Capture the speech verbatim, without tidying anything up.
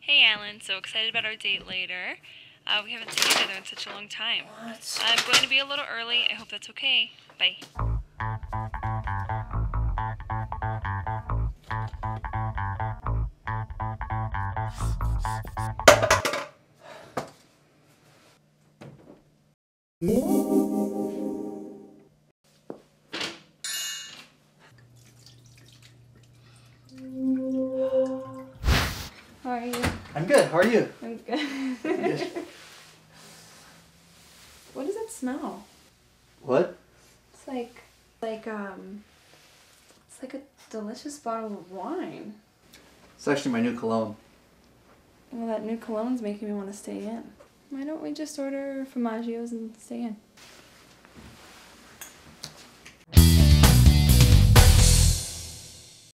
Hey Alan, so excited about our date later. Uh, we haven't seen each other in such a long time. What? I'm going to be a little early. I hope that's okay. Bye. How are you? I'm good. How are you? I'm good. Good. What does it smell? What? It's like, like, um, it's like a delicious bottle of wine. It's actually my new cologne. Well, that new cologne's making me want to stay in. Why don't we just order Formaggios and stay in?